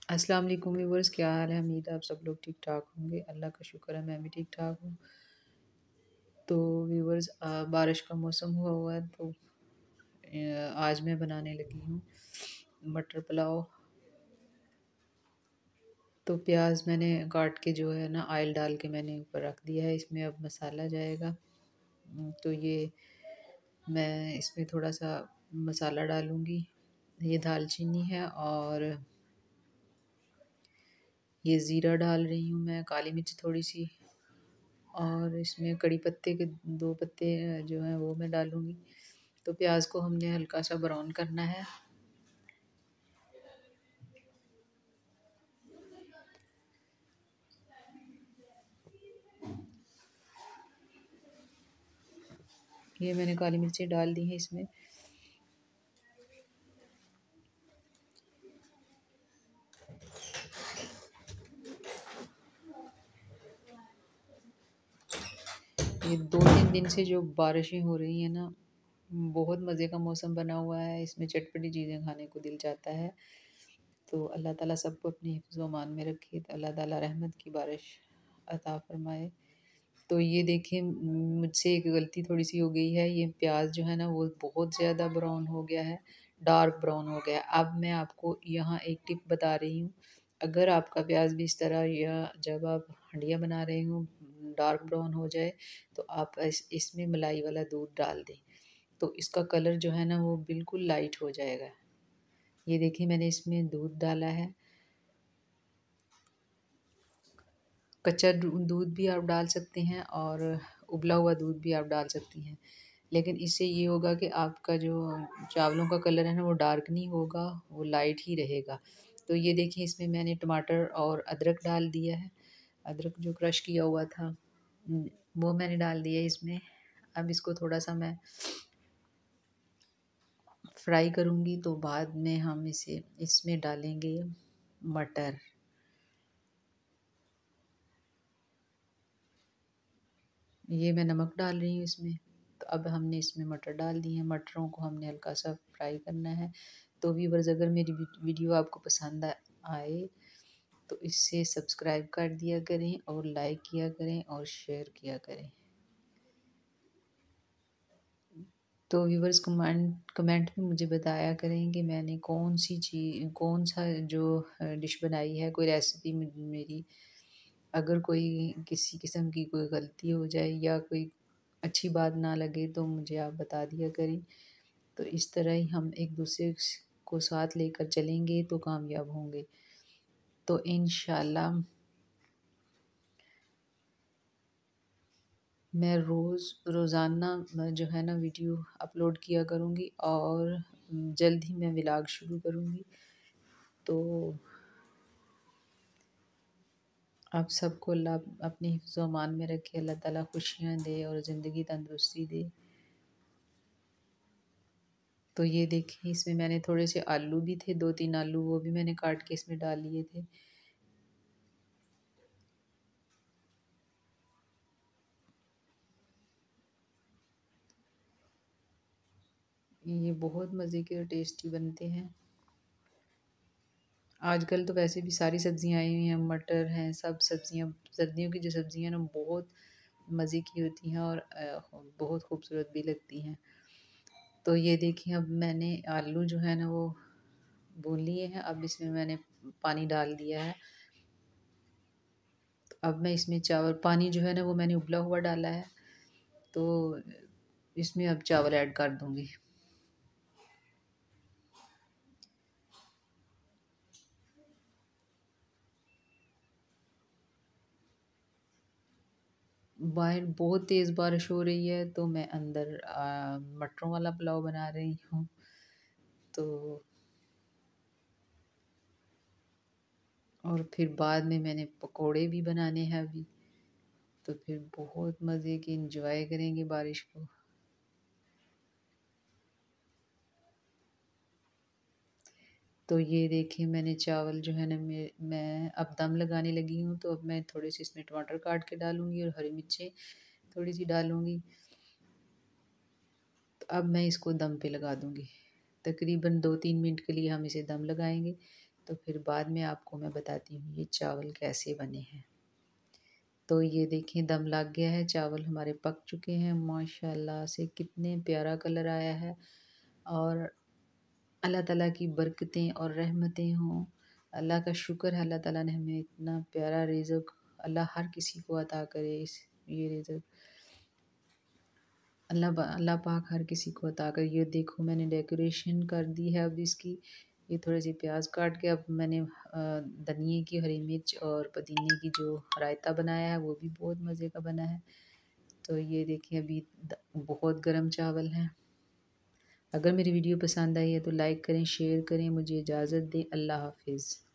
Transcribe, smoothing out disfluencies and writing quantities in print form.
अस्सलाम वालेकुम व्यूअर्स, क्या हाल है। उम्मीद है आप सब लोग ठीक ठाक होंगे। अल्लाह का शुक्र है मैं भी ठीक ठाक हूँ। तो व्यूअर्स, बारिश का मौसम हुआ है तो आज मैं बनाने लगी हूँ मटर पुलाव। तो प्याज मैंने काट के जो है ना ऑयल डाल के मैंने ऊपर रख दिया है। इसमें अब मसाला जाएगा। तो ये मैं इसमें थोड़ा सा मसाला डालूँगी। ये दालचीनी है और ये ज़ीरा डाल रही हूँ मैं, काली मिर्च थोड़ी सी, और इसमें कड़ी पत्ते के 2 पत्ते जो हैं वो मैं डालूँगी। तो प्याज को हमने हल्का सा ब्राउन करना है। ये मैंने काली मिर्चें डाल दी हैं इसमें। ये 2-3 दिन से जो बारिशें हो रही हैं ना, बहुत मज़े का मौसम बना हुआ है। इसमें चटपटी चीज़ें खाने को दिल चाहता है। तो अल्लाह ताला सबको अपने हिफ्ज़ व अमान में रखे। तो अल्लाह ताला रहमत की बारिश अता फ़रमाए। तो ये देखिए, मुझसे एक गलती थोड़ी सी हो गई है। ये प्याज जो है ना वो बहुत ज़्यादा ब्राउन हो गया है, डार्क ब्राउन हो गया है। अब मैं आपको यहाँ एक टिप बता रही हूँ। अगर आपका प्याज भी इस तरह, या जब आप हंडिया बना रहे हो डार्क ब्राउन हो जाए, तो आप इसमें मलाई वाला दूध डाल दें। तो इसका कलर जो है ना वो बिल्कुल लाइट हो जाएगा। ये देखिए मैंने इसमें दूध डाला है। कच्चा दूध भी आप डाल सकते हैं और उबला हुआ दूध भी आप डाल सकती हैं। लेकिन इससे ये होगा कि आपका जो चावलों का कलर है ना वो डार्क नहीं होगा, वो लाइट ही रहेगा। तो ये देखिए इसमें मैंने टमाटर और अदरक डाल दिया है। अदरक जो क्रश किया हुआ था, वो मैंने डाल दिया इसमें। अब इसको थोड़ा सा मैं फ्राई करूँगी। तो बाद में हम इसे इसमें डालेंगे मटर। ये मैं नमक डाल रही हूँ इसमें। तो अब हमने इसमें मटर डाल दिए हैं। मटरों को हमने हल्का सा फ्राई करना है। तो व्यूअर्स, अगर मेरी वीडियो आपको पसंद आए तो इसे सब्सक्राइब कर दिया करें और लाइक किया करें और शेयर किया करें। तो व्यूअर्स, कमेंट में मुझे बताया करें कि मैंने कौन सी चीज़, कौन सा जो डिश बनाई है, कोई रेसिपी मेरी अगर कोई किसी किस्म की कोई गलती हो जाए या कोई अच्छी बात ना लगे तो मुझे आप बता दिया करें। तो इस तरह ही हम एक दूसरे को साथ लेकर चलेंगे तो कामयाब होंगे। तो इंशाल्लाह मैं रोज़ाना जो है ना वीडियो अपलोड किया करूँगी और जल्द ही मैं व्लॉग शुरू करूँगी। तो आप सबको अल्लाह अपने हिफ्ज़ व अमान में रखे। अल्लाह ताला खुशियाँ दे और ज़िंदगी तंदुरुस्ती दे। तो ये देखिए इसमें मैंने थोड़े से आलू भी थे, 2-3 आलू वो भी मैंने काट के इसमें डाल लिए थे। ये बहुत मज़े के और टेस्टी बनते हैं। आजकल तो वैसे भी सारी सब्जियां आई हुई हैं, मटर हैं, सब सब्जियां, सर्दियों की जो सब्जियां ना बहुत मज़े की होती हैं और बहुत खूबसूरत भी लगती हैं। तो ये देखिए अब मैंने आलू जो है ना वो भून लिए हैं। अब इसमें मैंने पानी डाल दिया है। तो अब मैं इसमें चावल, पानी जो है ना वो मैंने उबला हुआ डाला है। तो इसमें अब चावल ऐड कर दूंगी। बाहर बहुत तेज़ बारिश हो रही है तो मैं अंदर मटरों वाला पुलाव बना रही हूँ। तो और फिर बाद में मैंने पकोड़े भी बनाने हैं अभी। तो फिर बहुत मज़े के इंजॉय करेंगे बारिश को। तो ये देखिए मैंने चावल जो है ना मैं अब दम लगाने लगी हूँ। तो अब मैं थोड़े से इसमें टमाटर काट के डालूँगी और हरी मिर्चें थोड़ी सी डालूँगी। तो अब मैं इसको दम पे लगा दूँगी। तकरीबन 2-3 मिनट के लिए हम इसे दम लगाएंगे। तो फिर बाद में आपको मैं बताती हूँ ये चावल कैसे बने हैं। तो ये देखिए दम लग गया है, चावल हमारे पक चुके हैं। माशाल्लाह से कितने प्यारा कलर आया है। और अल्लाह ताला की बरकतें और रहमतें हों। अल्लाह का शुक्र है, अल्लाह ताला ने हमें इतना प्यारा रिज़्क, अल्लाह हर किसी को अता करे इस ये रिज़्क। अल्लाह पाक हर किसी को अता करे। ये देखो मैंने डेकोरेशन कर दी है अब इसकी। ये थोड़े से प्याज काट के अब मैंने धनिए की, हरी मिर्च और पुदीने की जो रायता बनाया है वो भी बहुत मज़े का बना है। तो ये देखिए अभी बहुत गर्म चावल हैं। अगर मेरी वीडियो पसंद आई है तो लाइक करें, शेयर करें। मुझे इजाज़त दें। अल्लाह हाफ़िज़।